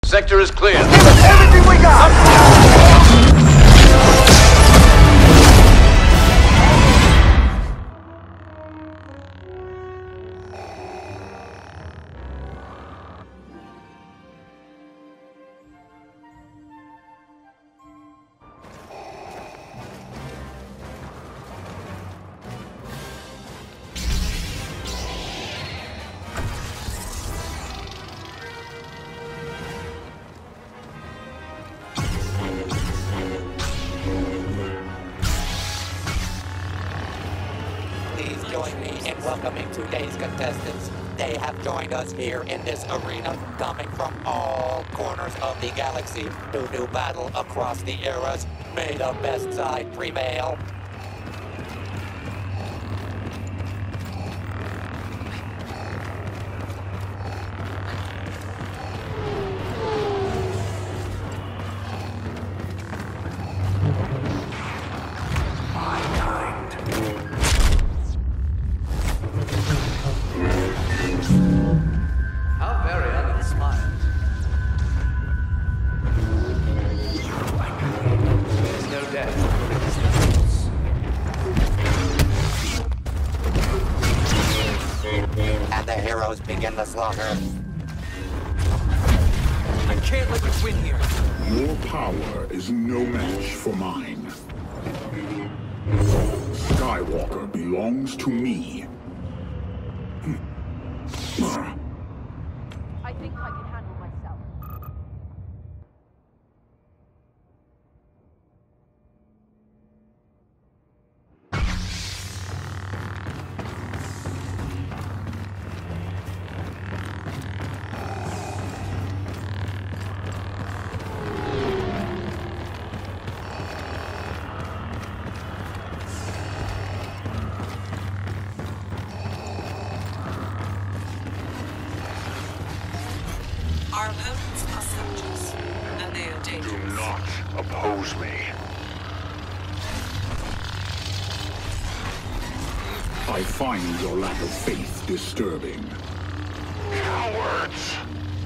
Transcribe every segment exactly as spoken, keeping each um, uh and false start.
Sector is clear. Give us everything we got! Join me in welcoming today's contestants. They have joined us here in this arena, coming from all corners of the galaxy to do battle across the eras. May the best side prevail. And the heroes begin the slaughter. I can't let you win here. Your power is no match for mine. Skywalker belongs to me. I think I can handle myself. Our opponents are soldiers, and they are dangerous. Do not oppose me. I find your lack of faith disturbing. Cowards!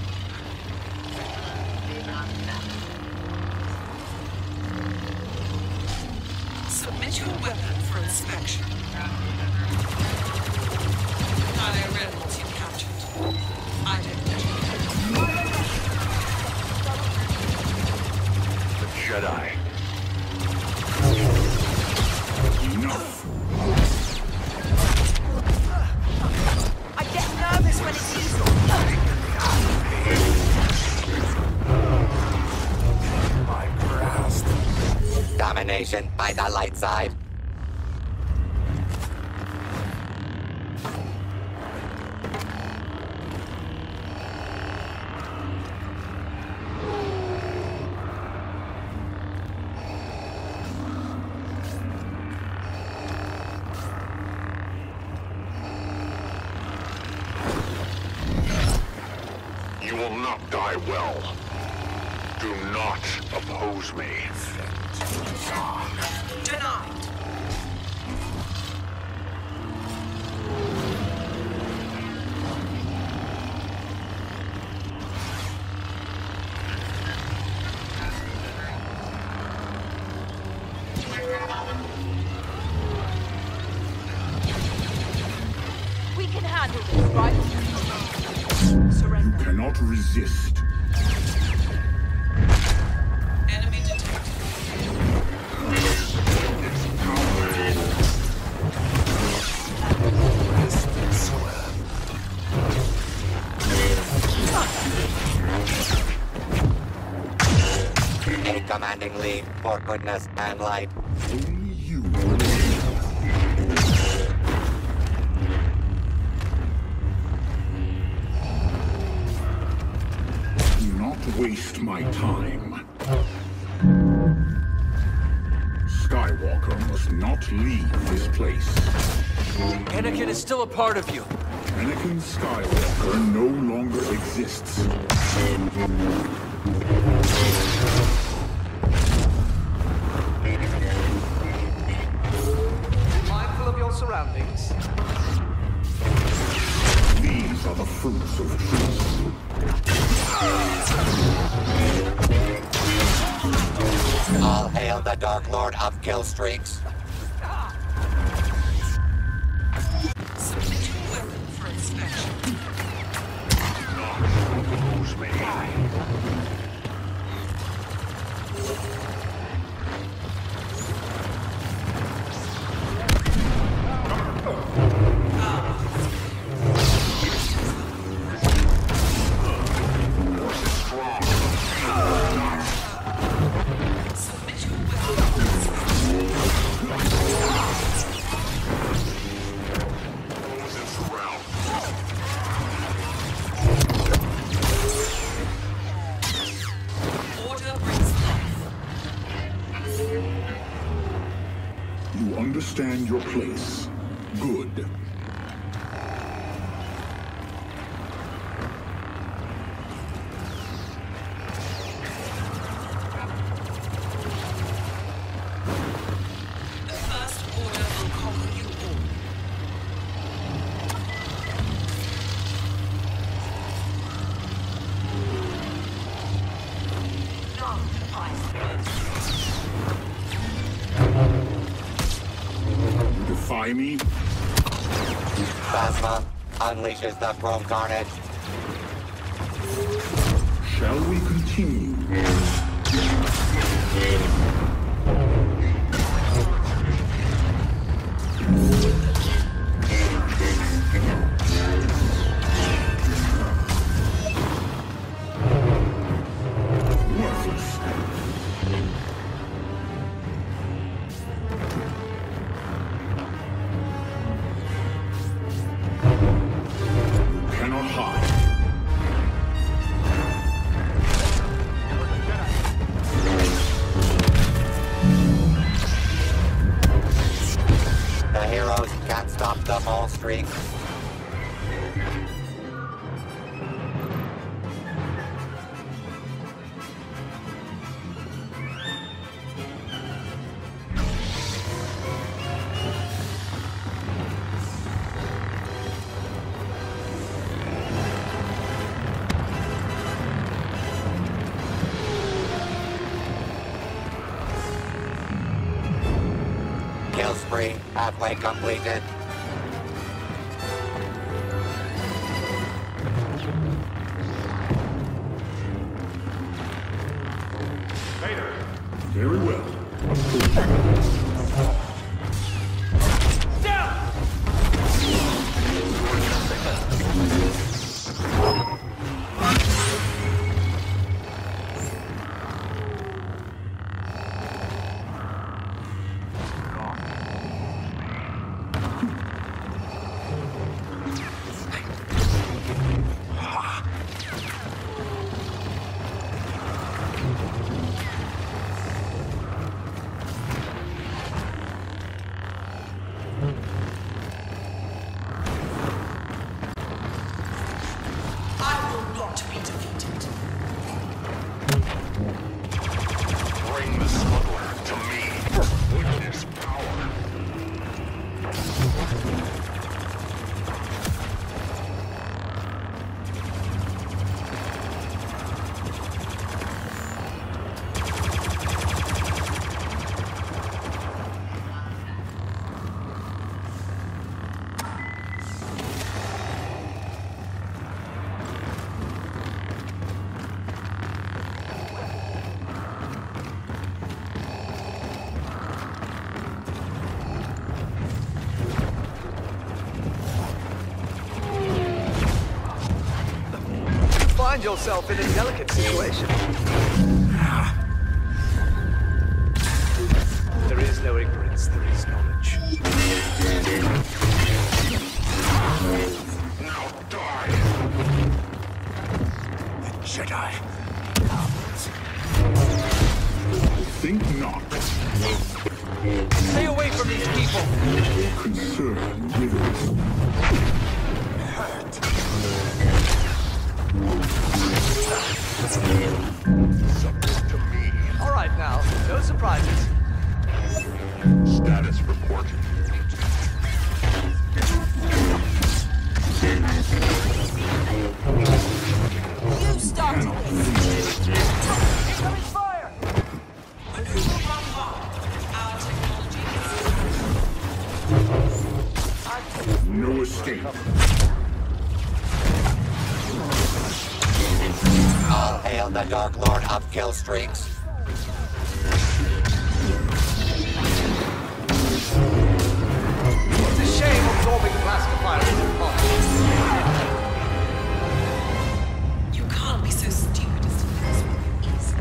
Submit your weapon for inspection. I read what you captured. I didn't. Jedi. Enough. I get nervous when it's easy. My grasp. Domination by the light side. You will not die well. Do not oppose me. Denied. We can handle this, right? Surrender. Cannot resist. Enemy detected. A commanding lead for goodness and light. Only you. Do not waste my time. Skywalker must not leave this place. Anakin is still a part of you. Anakin Skywalker no longer exists. Mindful of your surroundings. These are the fruits of truth. the Dark Lord of Kill Streaks. Submit your weapon for inspection. Oppose me. Force is strong. Submit your weapon for Those in surround. order brings life. You understand your place. Good. The First Order will conquer you all. You defy me? Phasma unleashes the Chrome Carnage. Shall we continue? Worthless. You cannot hide. The heroes can't stop the Maul streak. Kill spree halfway completed. Very well. I will not be defeated. Bring the smuggler to me. Witness power. Find yourself in a delicate situation. There is no ignorance, there is knowledge. Now die. The Jedi. Think not. Stay away from these people! Concern withers. Submit to me. All right now, no surprises. Status report. You started this. Incoming fire! Maneuver bombard. Hail the Dark Lord of Kill Streaks. It's a shame absorbing plastic fire is impossible. You can't be so stupid as to think this will be easy.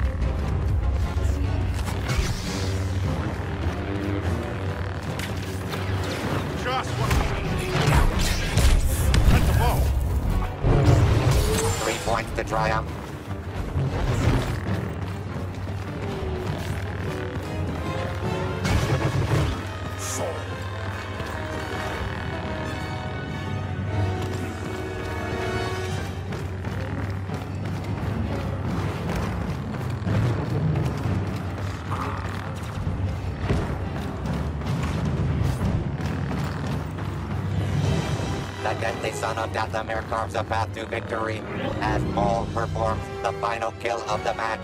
Just what we need. At the ball. Three points to triumph. The deadly son of Dathomir carves a path to victory as Maul performs the final kill of the match.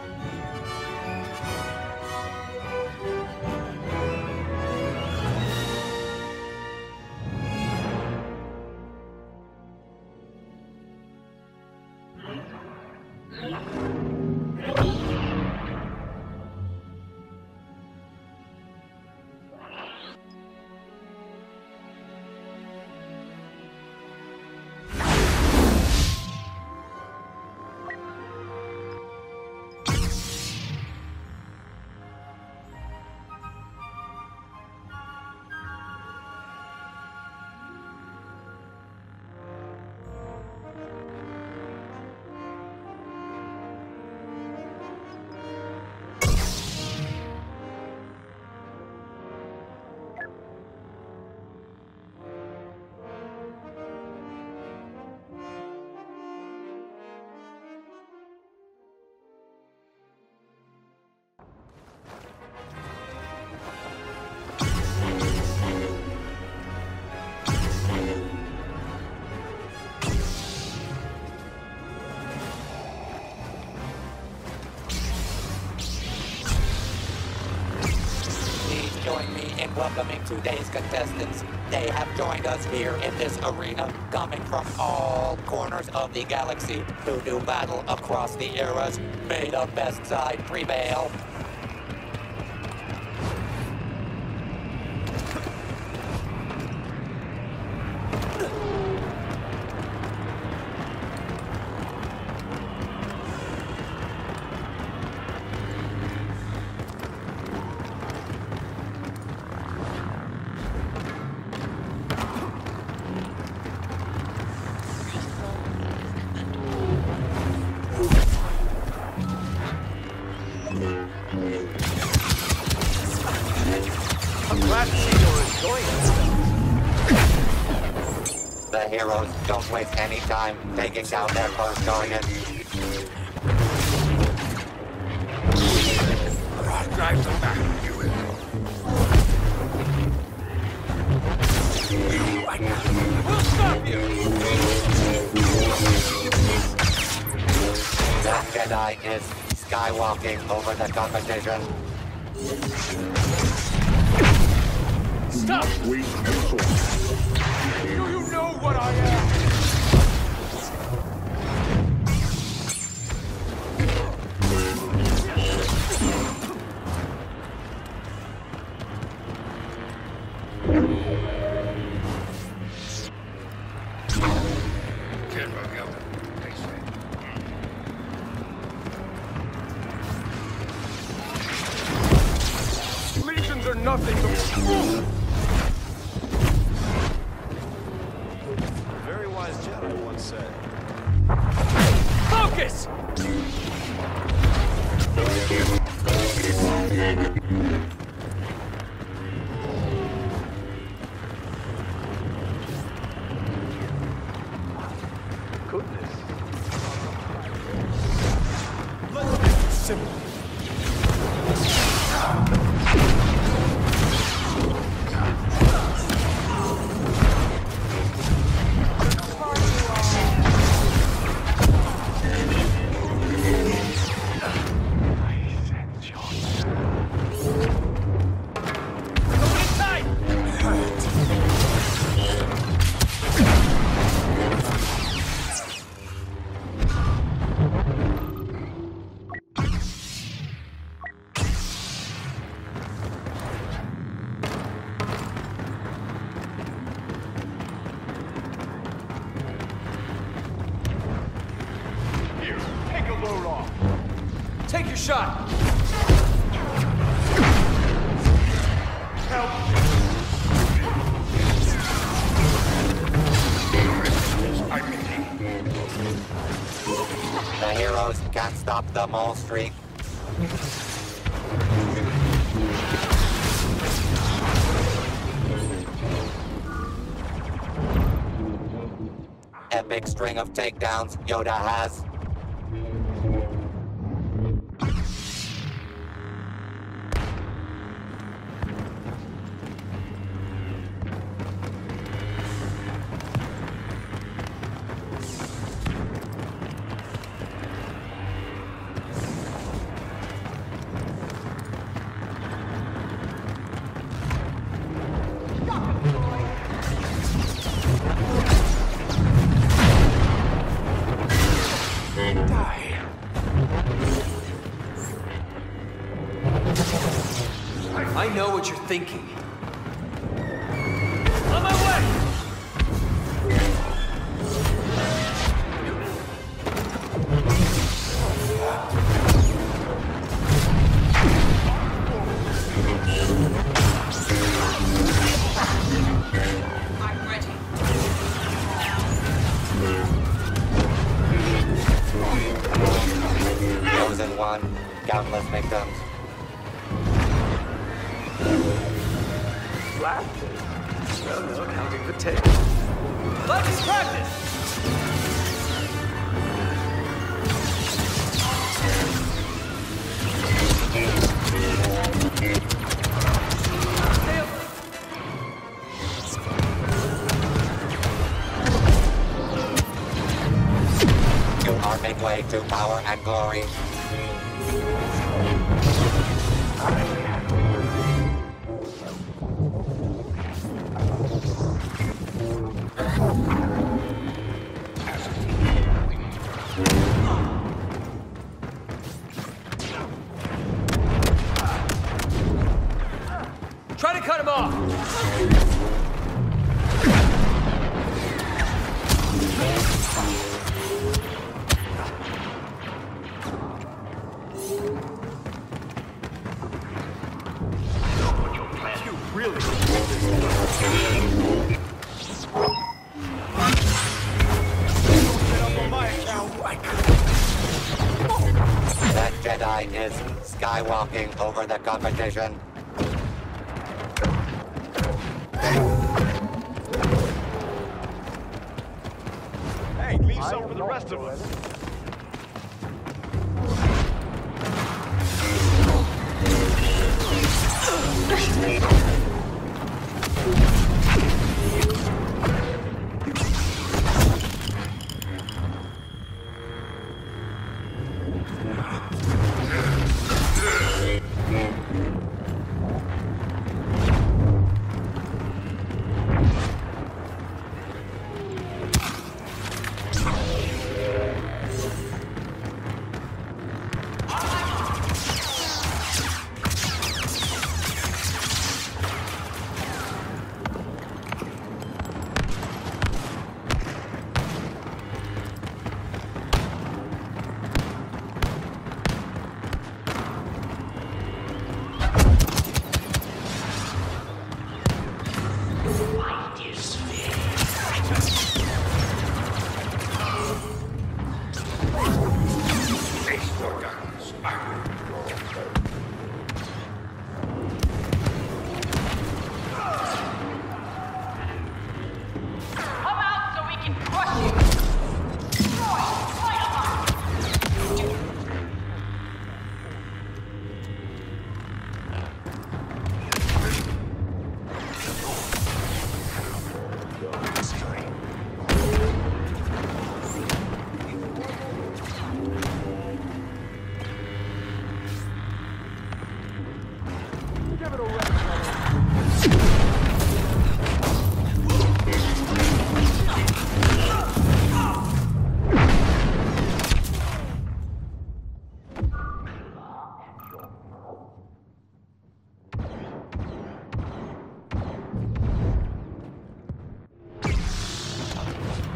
Join me in welcoming today's contestants. They have joined us here in this arena, coming from all corners of the galaxy to do battle across the eras. May the best side prevail. I'm glad to see you're enjoying yourself. The heroes don't waste any time taking down their first target. Drive them back. We'll stop you! That Jedi is skywalking over the competition. Stop! Waste resources. Do you know what I am? Legions are nothing to... Very wise Jedi once said. Focus! Goodness. Let's be simple. Take your shot! The heroes can't stop the mole streak. Epic string of takedowns Yoda has. I know what you're thinking. On my way! I'm ready. Chosen one, countless victims. No, no, counting potatoes. Let us practice! You are midway to power and glory. Try to cut him off! You really... That Jedi is skywalking over the competition. Hey, leave some for the rest of us.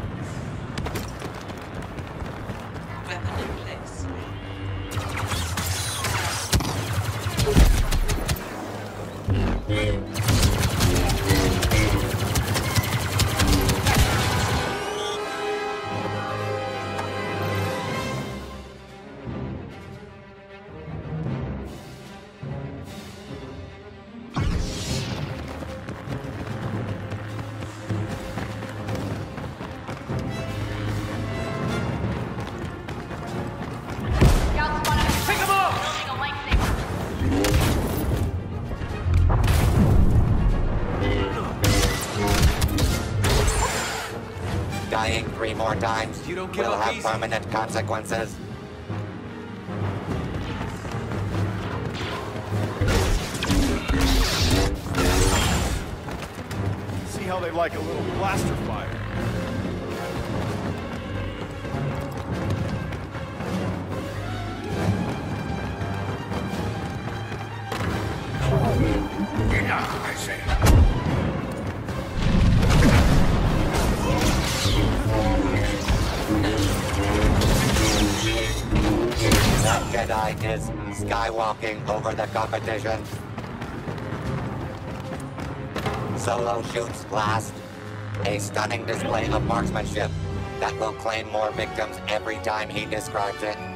Weapon in place. Sometimes You don't give will up have easy. permanent consequences. See how they like a little blaster fire. Enough, I say. That Jedi is skywalking over the competition. Solo shoots last. A stunning display of marksmanship that will claim more victims every time he describes it.